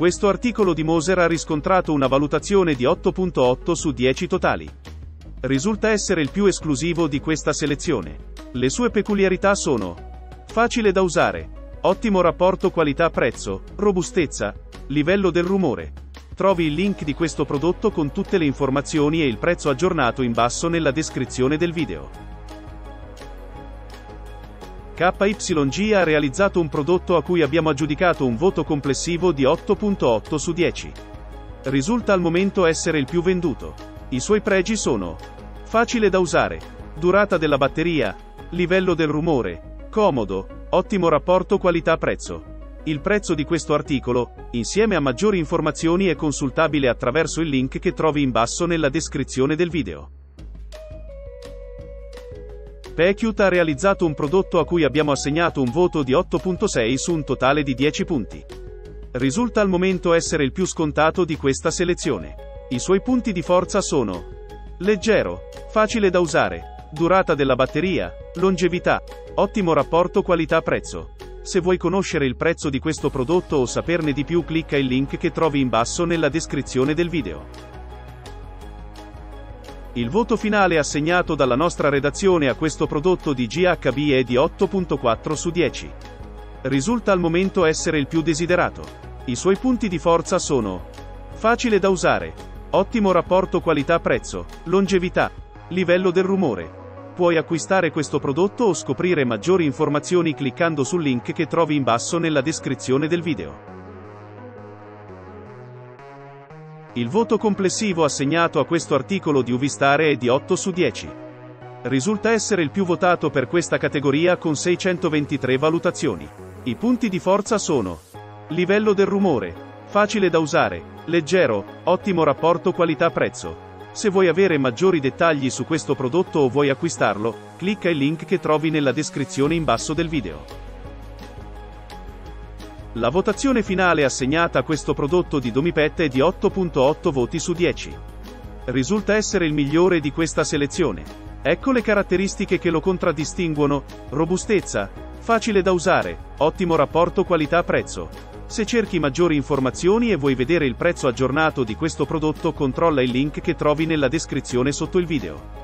Questo articolo di Moser ha riscontrato una valutazione di 8.8 su 10 totali. Risulta essere il più esclusivo di questa selezione. Le sue peculiarità sono: facile da usare, ottimo rapporto qualità-prezzo, robustezza, livello del rumore. Trovi il link di questo prodotto con tutte le informazioni e il prezzo aggiornato in basso nella descrizione del video. KYG ha realizzato un prodotto a cui abbiamo aggiudicato un voto complessivo di 8.8 su 10. Risulta al momento essere il più venduto. I suoi pregi sono: facile da usare, durata della batteria, livello del rumore, comodo, ottimo rapporto qualità-prezzo. Il prezzo di questo articolo, insieme a maggiori informazioni, è consultabile attraverso il link che trovi in basso nella descrizione del video. Pecute ha realizzato un prodotto a cui abbiamo assegnato un voto di 8.6 su un totale di 10 punti. Risulta al momento essere il più scontato di questa selezione. I suoi punti di forza sono: leggero, facile da usare, durata della batteria, longevità, ottimo rapporto qualità-prezzo. Se vuoi conoscere il prezzo di questo prodotto o saperne di più, clicca il link che trovi in basso nella descrizione del video. Il voto finale assegnato dalla nostra redazione a questo prodotto di GHB è di 8.4 su 10. Risulta al momento essere il più desiderato. I suoi punti di forza sono: facile da usare, ottimo rapporto qualità-prezzo, longevità, livello del rumore. Puoi acquistare questo prodotto o scoprire maggiori informazioni cliccando sul link che trovi in basso nella descrizione del video. Il voto complessivo assegnato a questo articolo di UV-Star è di 8 su 10. Risulta essere il più votato per questa categoria con 623 valutazioni. I punti di forza sono: livello del rumore, facile da usare, leggero, ottimo rapporto qualità-prezzo. Se vuoi avere maggiori dettagli su questo prodotto o vuoi acquistarlo, clicca il link che trovi nella descrizione in basso del video. La votazione finale assegnata a questo prodotto di Domipet è di 8.8 voti su 10. Risulta essere il migliore di questa selezione. Ecco le caratteristiche che lo contraddistinguono: robustezza, facile da usare, ottimo rapporto qualità-prezzo. Se cerchi maggiori informazioni e vuoi vedere il prezzo aggiornato di questo prodotto, controlla il link che trovi nella descrizione sotto il video.